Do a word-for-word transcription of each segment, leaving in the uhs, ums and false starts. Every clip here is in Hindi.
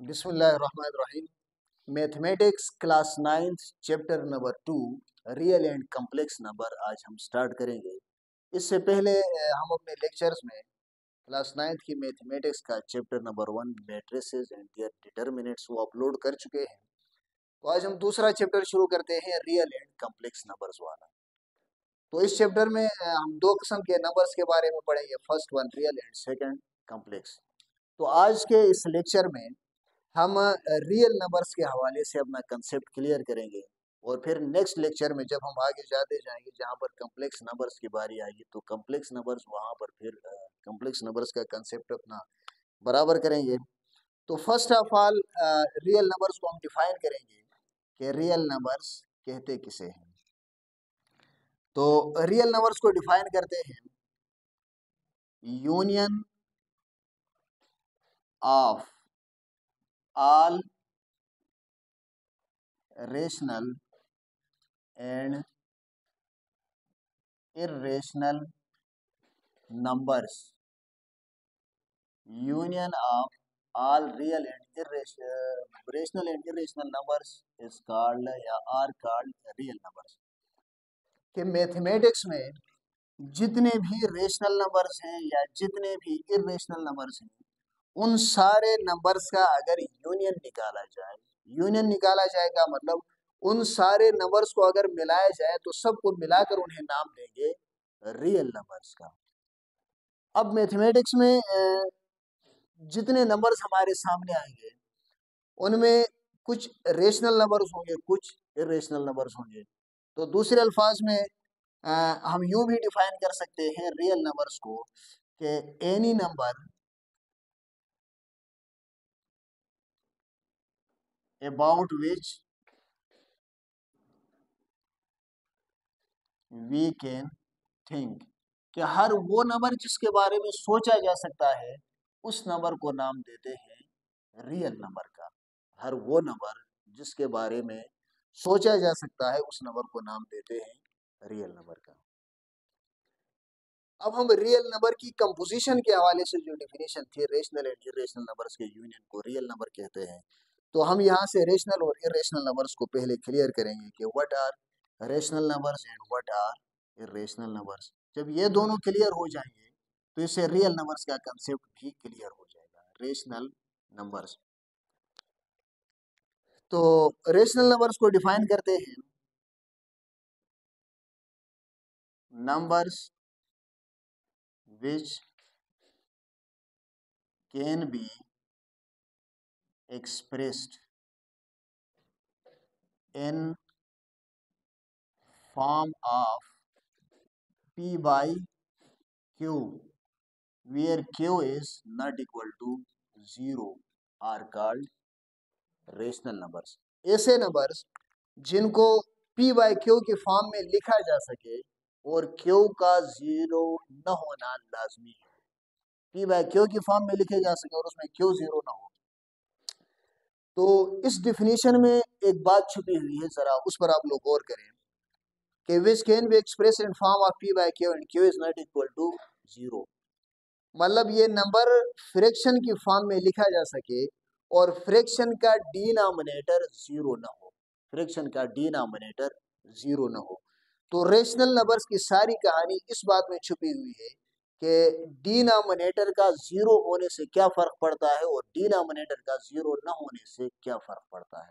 बिस्मिल्लाहिर्रहमानिर्रहीम। Mathematics class ninth chapter number two real and complex number आज हम स्टार्ट करेंगे। इससे पहले अ, हम अपने लेक्चर्स में क्लास नाइन्थ की मैथमेटिक्स का chapter number one matrices and their determinants वो अपलोड कर चुके हैं। तो आज हम दूसरा चैप्टर शुरू करते हैं रियल एंड कम्प्लेक्स नंबर्स वाला। तो इस चैप्टर में अ, हम दो किस्म के नंबर्स के बारे में पढ़ेंगे, first one real and second complex. तो आज के इस लेक्चर में हम रियल नंबर्स के हवाले से अपना कंसेप्ट क्लियर करेंगे और फिर नेक्स्ट लेक्चर में जब हम आगे जाते जाएंगे जहाँ पर कम्प्लेक्स नंबर्स की बारी आएगी तो कम्प्लेक्स नंबर्स वहाँ पर फिर कम्प्लेक्स नंबर्स का कंसेप्ट अपना बराबर करेंगे। तो first of all real numbers को हम डिफाइन करेंगे कि रियल नंबर्स कहते किसे हैं। तो रियल नंबर्स को डिफाइन करते हैं union of all rational and irrational numbers. Union of all real and irrational and irrational numbers is called या are called real numbers. कि मैथमेटिक्स में जितने भी रेशनल नंबर्स हैं या जितने भी इरेशनल नंबर्स हैं उन सारे नंबर्स का अगर यूनियन निकाला जाए, यूनियन निकाला जाएगा मतलब उन सारे नंबर्स को अगर मिलाया जाए तो सबको मिलाकर उन्हें नाम देंगे रियल नंबर्स का। अब मैथमेटिक्स में जितने नंबर्स हमारे सामने आएंगे उनमें कुछ रेशनल नंबर्स होंगे, कुछ इरेशनल नंबर्स होंगे। तो दूसरे अल्फाज में आ, हम यूं भी डिफाइन कर सकते हैं रियल नंबर्स को कि any number about which we can think, कि हर वो नंबर जिसके बारे में सोचा जा सकता है उस नंबर को नाम देते हैं रियल नंबर का। हर वो नंबर जिसके बारे में सोचा जा सकता है उस नंबर को नाम देते हैं रियल नंबर का। अब हम रियल नंबर की कंपोजिशन के हवाले से जो डेफिनेशन थी रेशनल एंड इरेशनल नंबर्स के यूनियन को रियल नंबर कहते हैं, तो हम यहाँ से रेशनल और इरेशनल नंबर्स को पहले क्लियर करेंगे कि what are rational numbers and what are irrational numbers. जब ये दोनों क्लियर हो जाएंगे तो इससे रियल नंबर्स का कंसेप्ट भी क्लियर हो जाएगा। रेशनल नंबर्स, तो रेशनल नंबर्स को डिफाइन करते हैं numbers which can be expressed in form of P by Q where Q is not equal to zero are called rational numbers. ऐसे नंबर्स जिनको P by Q के फॉर्म में लिखा जा सके और Q का जीरो न होना लाजमी है। P by Q की फॉर्म में लिखे जा सके और उसमें Q जीरो ना हो। तो इस डिफिनीशन में एक बात छुपी हुई है, जरा उस पर आप लोग गौर करें कि which can be express in form of P by Q and Q is not equal to zero. मतलब ये नंबर फ्रैक्शन की फॉर्म में लिखा जा सके और फ्रैक्शन का डिनोमिनेटर जीरो ना हो, फ्रैक्शन का डिनोमिनेटर जीरो ना हो। तो रेशनल नंबर्स की सारी कहानी इस बात में छुपी हुई है कि डिनोमिनेटर का जीरो होने से क्या फर्क पड़ता है और डिनोमिनेटर का जीरो न होने से क्या फर्क पड़ता है।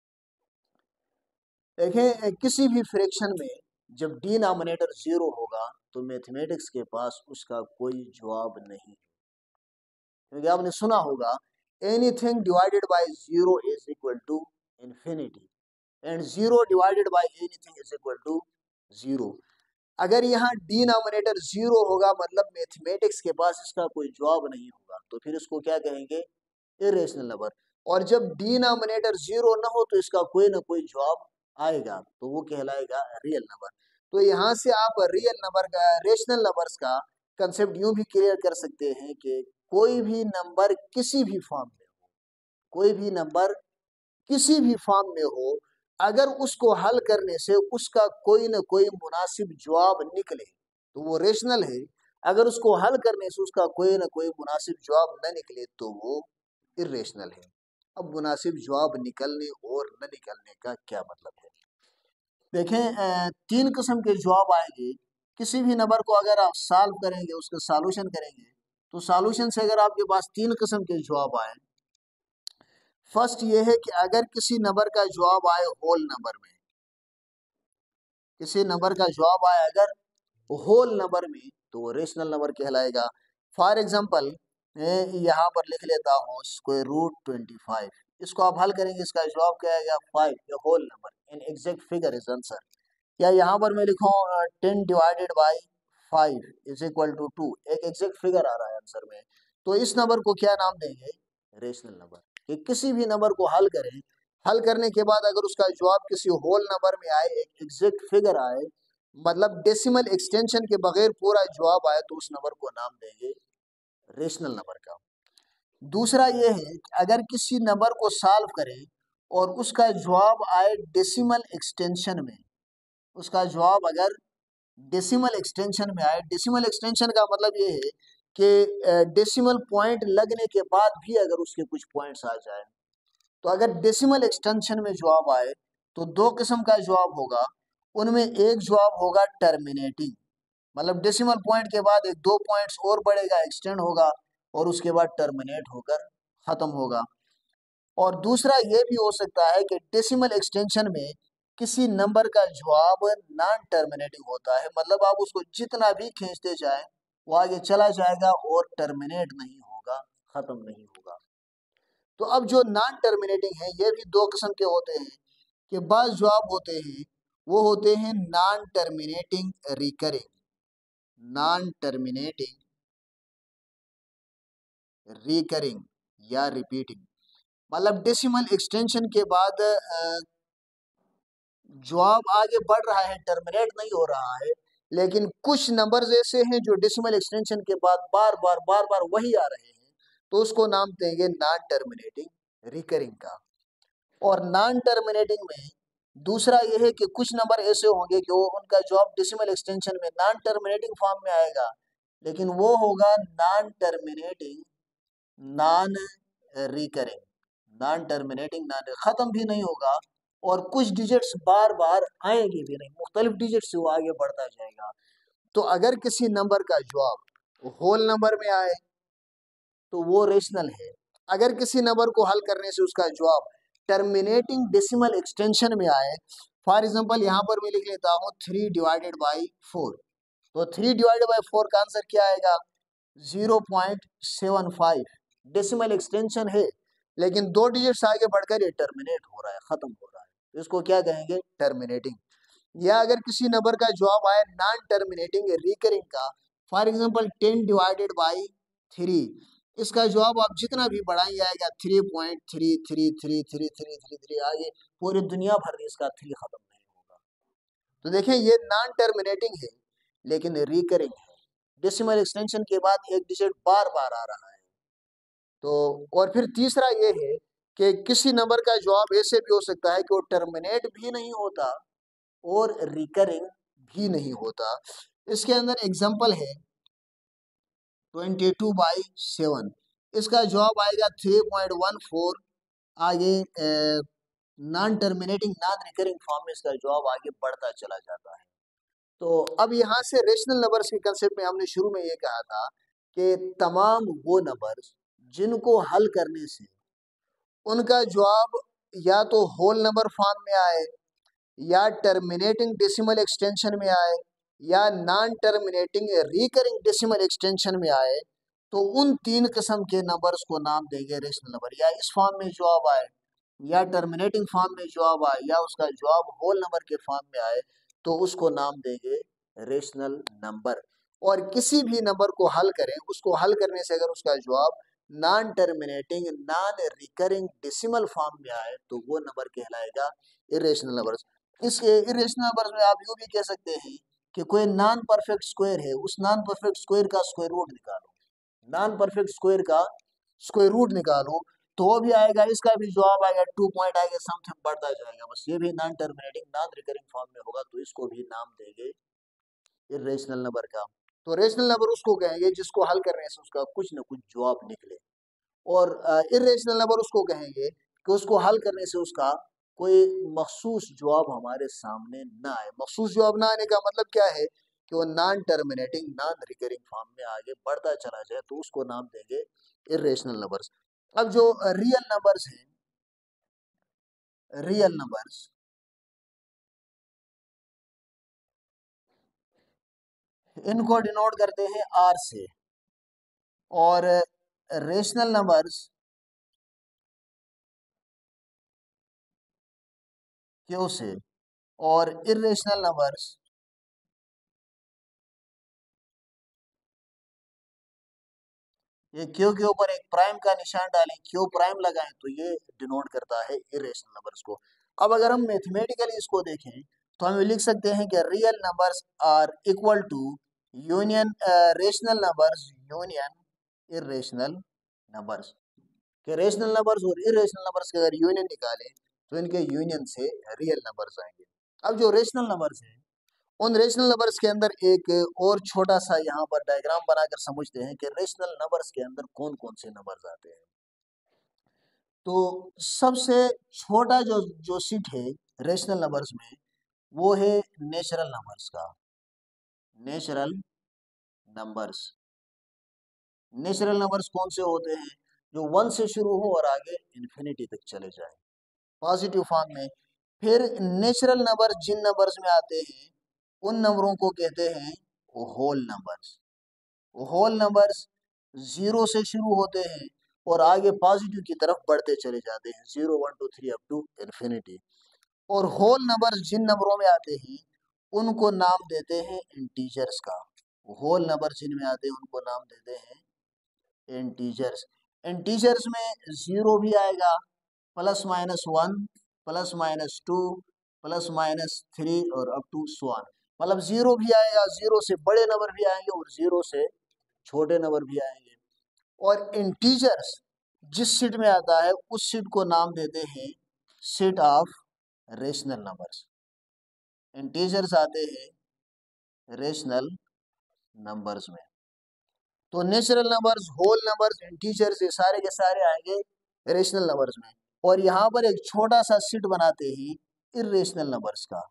देखें, किसी भी फ्रैक्शन में जब डिनोमिनेटर जीरो होगा तो मैथमेटिक्स के पास उसका कोई जवाब नहीं है, क्योंकि आपने सुना होगा anything divided by zero is equal to infinity and zero divided by anything is equal to zero. अगर यहाँ डिनोमिनेटर जीरो होगा मतलब मैथमेटिक्स के पास इसका कोई जवाब नहीं होगा, तो फिर इसको क्या कहेंगे, इरेशनल नंबर। और जब डिनोमिनेटर जीरो ना हो तो इसका कोई ना कोई जवाब आएगा तो वो कहलाएगा रियल नंबर। तो यहाँ से आप रियल नंबर का, रेशनल नंबर्स का कंसेप्ट यूं भी क्लियर कर सकते हैं कि कोई भी नंबर किसी भी फॉर्म में हो, कोई भी नंबर किसी भी फॉर्म में हो, अगर उसको हल करने से उसका कोई ना कोई मुनासिब जवाब निकले तो वो रेशनल है। अगर उसको हल करने से उसका कोई ना कोई मुनासिब जवाब न निकले तो वो इरेशनल है। अब मुनासिब जवाब निकलने और न निकलने का क्या मतलब है? देखें, अ, तीन किस्म के जवाब आएंगे। किसी भी नंबर को अगर आप सॉल्व करेंगे, उसका सॉल्यूशन करेंगे, तो सॉल्यूशन से अगर आपके पास तीन किस्म के जवाब आए। फर्स्ट ये है कि अगर किसी नंबर का जवाब आए होल नंबर में, किसी नंबर का जवाब आए अगर होल नंबर में, तो वो रेशनल नंबर कहलाएगा। फॉर एग्जाम्पल यहाँ पर लिख लेता हूँ स्क्वायर रूट ट्वेंटी फाइव। इसको आप हल करेंगे, इसका जवाब क्या आएगा? Five, a whole number in exact figure is answer. या यहाँ पर मैं लिखूँ ten divided by five is equal to two, एक एग्जैक्ट फिगर आ रहा है आंसर में। तो इस नंबर को क्या नाम देंगे? Rational number. कि किसी भी नंबर को हल करें, हल करने के बाद अगर उसका जवाब किसी होल नंबर में आए, एक एग्जैक्ट फिगर आए, मतलब डेसिमल एक्सटेंशन के बगैर पूरा जवाब आए, तो उस नंबर को नाम देंगे रेशनल नंबर का। दूसरा ये है कि अगर किसी नंबर को सॉल्व करें और उसका जवाब आए डेसिमल एक्सटेंशन में, उसका जवाब अगर डेसिमल एक्सटेंशन में आए, डेसिमल एक्सटेंशन का मतलब ये है कि डेसिमल पॉइंट लगने के बाद भी अगर उसके कुछ पॉइंट्स आ जाए, तो अगर डेसिमल एक्सटेंशन में जवाब आए तो दो किस्म का जवाब होगा। उनमें एक जवाब होगा टर्मिनेटिंग, मतलब डेसिमल पॉइंट के बाद एक दो पॉइंट्स और बढ़ेगा, एक्सटेंड होगा, और उसके बाद टर्मिनेट होकर खत्म होगा। और दूसरा ये भी हो सकता है कि डेसिमल एक्सटेंशन में किसी नंबर का जवाब नॉन टर्मिनेटिंग होता है, मतलब आप उसको जितना भी खींचते जाएं वो आगे चला जाएगा और टर्मिनेट नहीं होगा, खत्म नहीं होगा। तो अब जो नॉन टर्मिनेटिंग है, ये भी दो किस्म के होते हैं। कि बाज़ जवाब होते हैं वो होते हैं non terminating recurring, non terminating recurring या रिपीटिंग। मतलब डेसिमल एक्सटेंशन के बाद अ, जवाब आगे बढ़ रहा है, टर्मिनेट नहीं हो रहा है, लेकिन कुछ नंबर्स ऐसे हैं जो डेसिमल एक्सटेंशन के बाद बार बार बार बार वही आ रहे हैं, तो उसको नाम देंगे नॉन टर्मिनेटिंग रिकरिंग का। और नॉन टर्मिनेटिंग में दूसरा यह है कि कुछ नंबर ऐसे होंगे कि वो उनका जवाब डेसिमल एक्सटेंशन में नॉन टर्मिनेटिंग फॉर्म में आएगा, लेकिन वो होगा non terminating non recurring, non terminating non, खत्म भी नहीं होगा और कुछ डिजिट्स बार बार आएंगे भी नहीं, मुख्तलिफ डिजिट से वो आगे बढ़ता जाएगा। तो अगर किसी नंबर का जवाब होल नंबर में आए तो वो रेशनल है। अगर किसी नंबर को हल करने से उसका जवाब टर्मिनेटिंग डेसिमल एक्सटेंशन में आए, फॉर एग्जांपल यहाँ पर मैं लिख लेता हूँ थ्री डिवाइडेड बाई फोर, तो थ्री डिवाइडेड बाई फोर का आंसर क्या आएगा? Zero point seven five, decimal extension है लेकिन दो डिजिट्स आगे बढ़कर ये टर्मिनेट हो रहा है, खत्म हो रहा है, इसको क्या कहेंगे? टर्मिनेटिंग। या अगर किसी नंबर का जवाब आए नॉन टर्मिनेटिंग रिकरिंग का, for example ten divided by three, इसका जवाब आप जितना भी बढ़ाएंगे आएगा three point three three three three three three three, आगे पूरी दुनिया भर में इसका थ्री खत्म नहीं होगा। तो देखें ये नॉन टर्मिनेटिंग है लेकिन रिकरिंग है, डेसिमल एक्सटेंशन के बाद एक डिजिट बार बार आ रहा है। तो और फिर तीसरा ये है कि किसी नंबर का जवाब ऐसे भी हो सकता है कि वो टर्मिनेट भी नहीं होता और रिकरिंग भी नहीं होता। इसके अंदर एग्जांपल है ट्वेंटी टू बाई सेवन, इसका जवाब आएगा थ्री पॉइंट वन फोर, आगे non terminating non recurring form में इसका जवाब आगे बढ़ता चला जाता है। तो अब यहाँ से रेशनल नंबर्स के कंसेप्ट में हमने शुरू में ये कहा था कि तमाम वो नंबर्स जिनको हल करने से उनका जवाब या तो होल नंबर फॉर्म में आए, या टर्मिनेटिंग डेसिमल एक्सटेंशन में आए, या non terminating recurring decimal extension में आए, तो उन तीन किस्म के नंबर्स को नाम देंगे रेशनल नंबर। या इस फॉर्म में जवाब आए, या टर्मिनेटिंग फॉर्म में जवाब आए, या उसका जवाब होल नंबर के फॉर्म में आए, तो उसको नाम देंगे रेशनल नंबर। और किसी भी नंबर को हल करें, उसको हल करने से अगर उसका जवाब non terminating non recurring decimal form में आए, तो वो नंबर कहलाएगा इरेशनल नंबर। इस इरेशनल नंबर में आप यूं भी कह सकते हैं कि कोई नॉन परफेक्ट स्क्वायर है, उस नॉन परफेक्ट स्क्वायर का स्क्वायर रूट निकालो, नॉन परफेक्ट स्क्वायर का स्क्वायर रूट निकालो, तो वो भी आएगा, इसका भी जवाब आएगा, टू पॉइंट आएगा, समथिंग बढ़ता जाएगा, बस ये भी non terminating non recurring form में होगा, तो इसको भी नाम देंगे इरेशनल नंबर का। तो रेशनल नंबर उसको कहेंगे जिसको हल करने से उसका कुछ ना कुछ जवाब निकले। और इरेशनल नंबर उसको कहेंगे कि उसको हल करने से उसका कोई मखसूस जवाब हमारे सामने ना आए। मखसूस जवाब ना आने का मतलब क्या है कि वो non terminating non recurring form में आगे बढ़ता चला जाए, तो उसको नाम देंगे इरेशनल नंबर्स। अब जो रियल नंबर्स हैं, रियल नंबर्स, इनको डिनोट करते हैं आर से, और रेशनल नंबर्स क्यू से, और इरेशनल नंबर्स ये क्यू के ऊपर एक प्राइम का निशान डालें, क्यू प्राइम लगाएं, तो ये डिनोट करता है इरेशनल नंबर्स को। अब अगर हम मैथमेटिकली इसको देखें तो हम लिख सकते हैं कि real numbers are equal to union rational numbers union irrational numbers, कि रेशनल नंबर्स और इरेशनल नंबर्स के अगर यूनियन निकालें तो इनके यूनियन से रियल नंबर्स आएंगे। अब जो रेशनल नंबर्स हैं, उन रेशनल नंबर्स के अंदर एक और छोटा सा यहाँ पर डायग्राम बनाकर समझते हैं कि रेशनल नंबर्स के अंदर कौन कौन से नंबर्स आते हैं। तो सबसे छोटा जो जो सीट है रेशनल नंबर्स में, वो है नेचुरल नंबर्स का, नेचुरल नंबर्स। नेचुरल नंबर्स कौन से होते हैं? जो वन से शुरू हो और आगे इन्फिनिटी तक चले जाए पॉजिटिव फॉर्म में। फिर नेचुरल नंबर जिन नंबर्स में आते हैं उन नंबरों को कहते हैं whole numbers. Whole numbers zero से शुरू होते हैं और आगे पॉजिटिव की तरफ बढ़ते चले जाते हैं, zero one two three up to infinity. और होल नंबर्स जिन नंबरों में आते हैं उनको नाम देते हैं इंटीजर्स का। होल नंबर जिनमें आते हैं उनको नाम देते हैं इंटीजर्स। इंटीजर्स में जीरो भी आएगा, plus minus one, plus minus two, plus minus three और अप टू वन। मतलब जीरो भी आएगा, जीरो से बड़े नंबर भी आएंगे और जीरो से छोटे नंबर भी आएंगे। और इंटीजर्स जिस सीट में आता है उस सीट को नाम देते हैं set of rational numbers. Integers आते हैं रेशनल नंबर्स में। तो natural numbers, whole numbers, integers, ये सारे के सारे आएंगे रेशनल नंबर्स में। और यहाँ पर एक छोटा सा सीट बनाते ही इरेशनल नंबर्स का,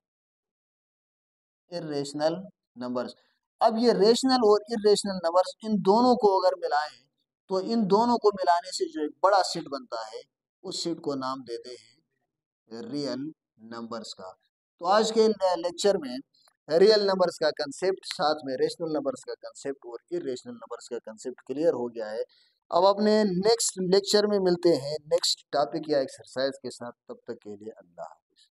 इरेशनल नंबर्स। अब ये रेशनल और इरेशनल नंबर्स, इन दोनों को अगर मिलाएं तो इन दोनों को मिलाने से जो एक बड़ा सीट बनता है उस सीट को नाम देते हैं रियल नंबर्स का। तो आज के लेक्चर में रियल नंबर्स का कंसेप्ट, साथ में रेशनल नंबर्स का कंसेप्ट और इरेशनल नंबर्स का कंसेप्ट क्लियर हो गया है। अब अपने नेक्स्ट लेक्चर में मिलते हैं नेक्स्ट टॉपिक या एक्सरसाइज के साथ। तब तक के लिए अल्लाह हाफिज।